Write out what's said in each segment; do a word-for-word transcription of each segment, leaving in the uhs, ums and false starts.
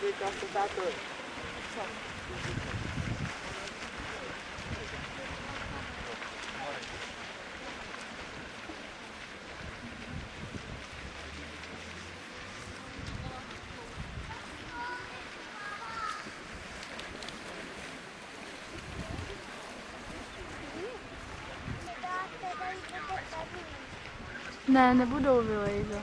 Ne, nebudou vylejzat.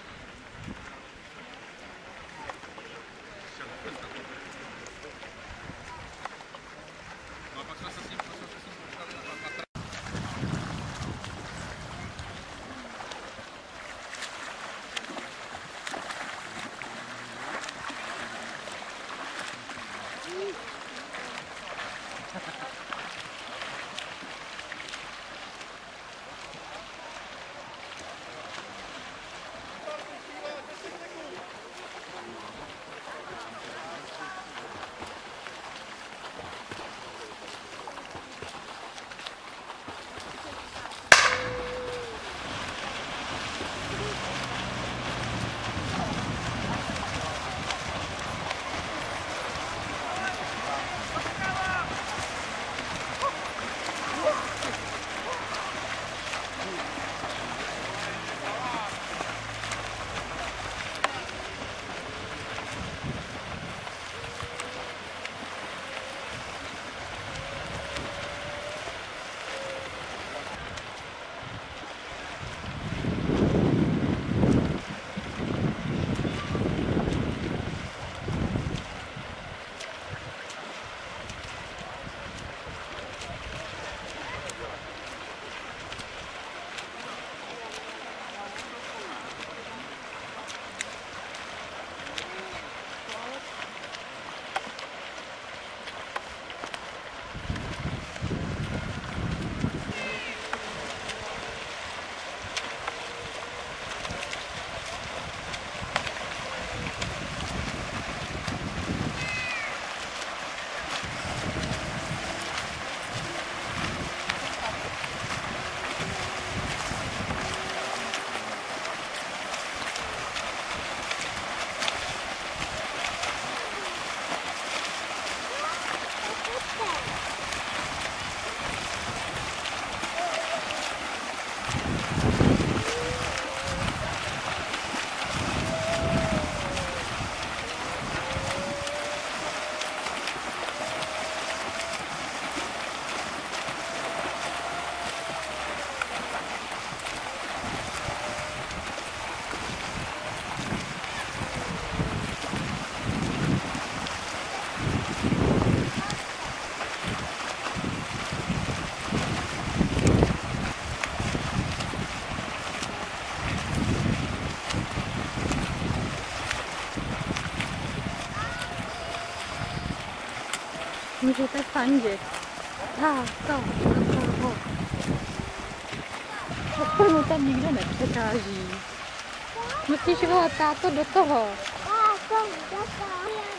Můžete fandit. Táto, do toho. Aspoň tam nikdo nepřekáží. Musíš volat táto do toho. Táto, do toho.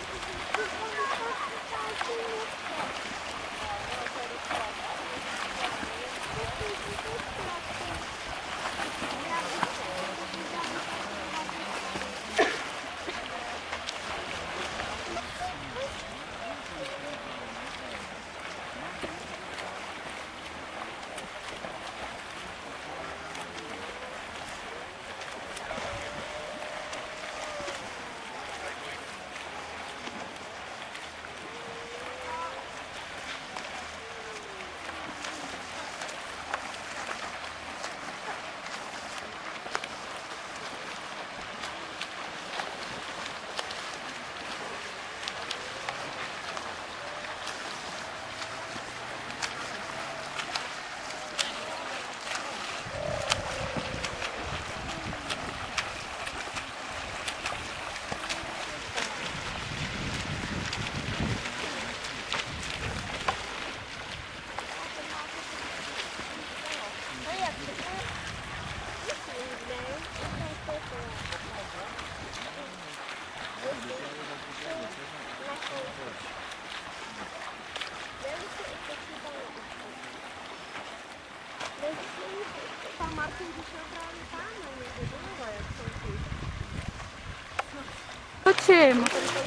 Pan Martin vyšel právě tam, někde domova, jak jsou ty. Točím.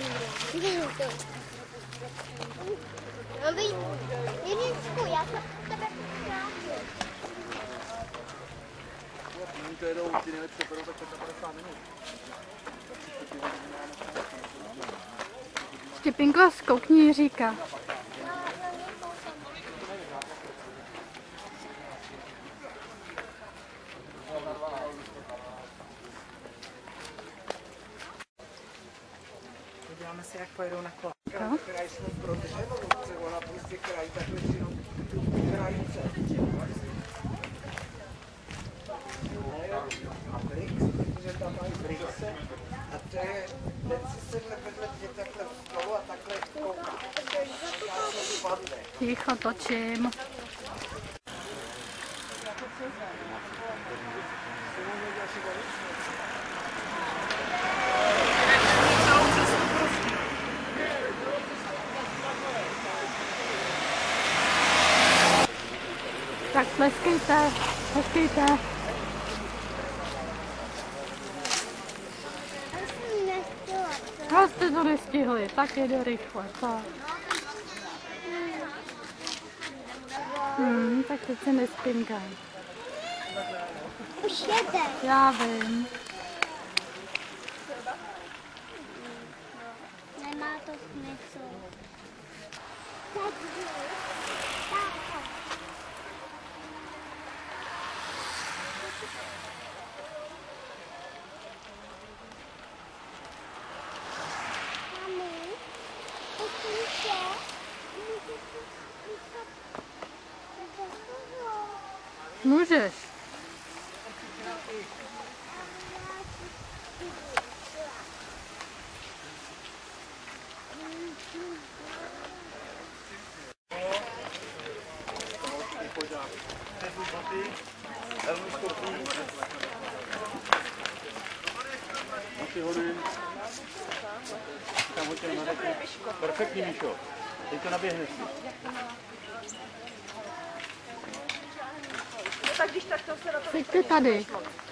No vy, Jiříčku, já se tebe přijátím. Oni to jedou, ty nejlepší operou, tak padesát minut. Štěpinko, zkoukni Jiříka. Podíváme se, jak pojedou na kole. No. Krajskou prodřenou, ona prostě krají takhle jenom krajice. A brix, protože tam mají brixe. A to je, ten si sedle vedle tě takhle v stolu a takhle kouká. A to spadne. Ticho, točím. Tak tleskejte, tleskejte. Já jsem nechtěla. No jste to nestihli, tak jede rychle. Tak. Hmm, tak teď se nespinkaj. Už jede. Já vím. Nemá to smysl. Sedni. Táto. Mami, prosím tě, můžu si slyšet rozhovor? Můžeš. Perfektní, Míšo. Teď to naběhne si. Pojďte tady.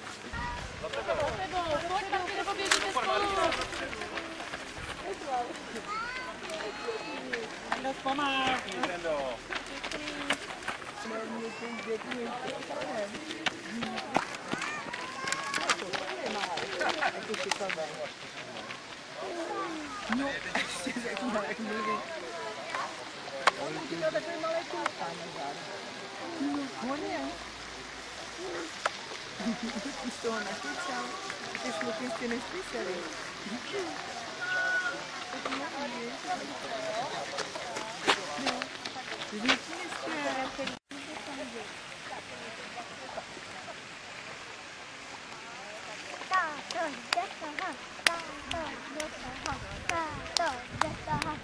Z toho nakýcal, ty šluky jste neslyšeli. Táto, jde toho. Táto, jde toho. Táto, jde toho.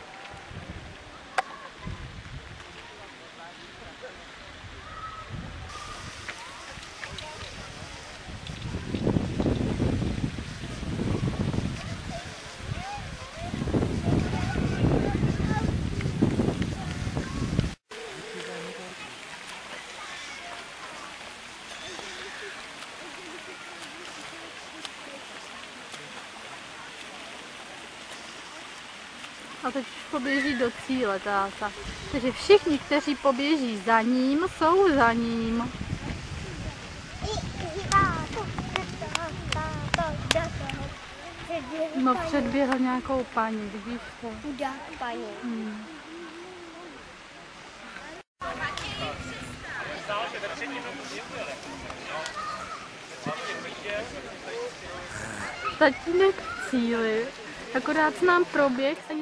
A teď už poběží do cíle, táta. Takže všichni, kteří poběží za ním, jsou za ním. Táto, jde toho. Táto, jde toho. Předběhl No paní. předběhl nějakou paní, vidíš to? Chudá paní. Hmm. Tatínek v cíli, akorát s nám proběh a